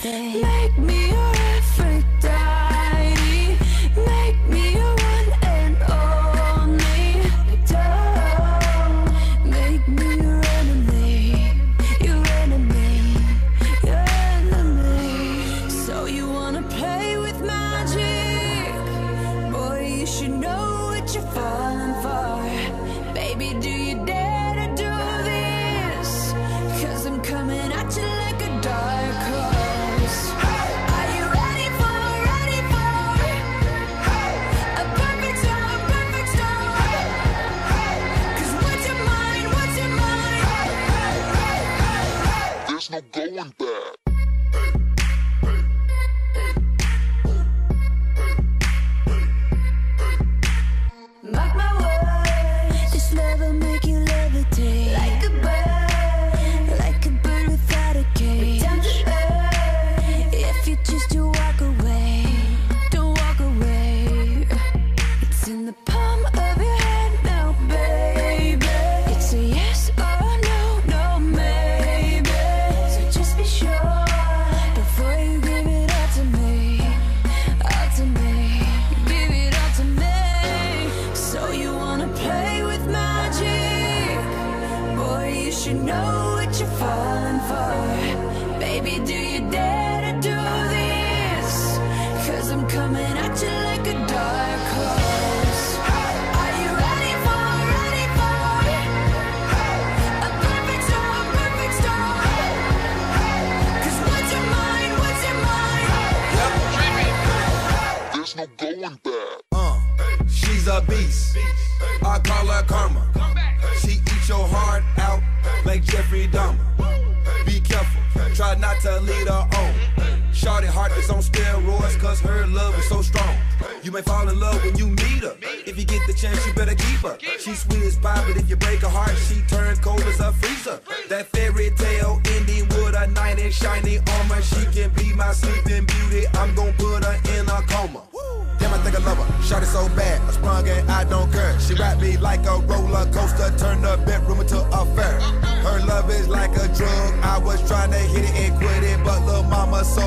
everything. Make me your Aphrodite. Make me your one and only. Don't make me your enemy. Your enemy. Your enemy. So you wanna play with magic? Boy, you should know what you're falling for. Baby, do you dare to do this? 'Cause I'm coming at you like a dark horse. Are you ready for a perfect storm, perfect storm? 'Cause what's your mind, what's your mind? There's no going back. Mark my words, this love will make you levitate. Like a bird without a cage. Down to earth, if you choose to walk away, don't walk away. It's in the palm of your hand now, baby. It's a yes or no, no maybe. So just be sure before you give it all to me, all to me. Give it all to me. So you wanna play with magic? Boy, you should know what you're falling for. Baby, do you dare to do this? 'Cause I'm coming at you like a dark horse. Are you ready for a perfect storm, perfect storm? 'Cause what's your mind, what's your mind? There's no going back. She's a beast. I call her karma. She eats your heart out like Jeffrey Dahmer. Be careful, try not to lead her on. Shorty heart is on steroids 'cause her love is so strong. You may fall in love when you meet her. If you get the chance, you better keep her. She's sweet as pie, but if you break her heart, she turns cold as a freezer. That fairy tale ending with a knight in shiny armor. She can be my sleeping beauty. I'm gon' put her in a coma. Damn, I think I love her. Shot it so bad, I sprung and I don't care. She wrapped me like a roller coaster, turned the bedroom into a fair. Her love is like a drug. I was trying to hit it and quit it, but lil' mama so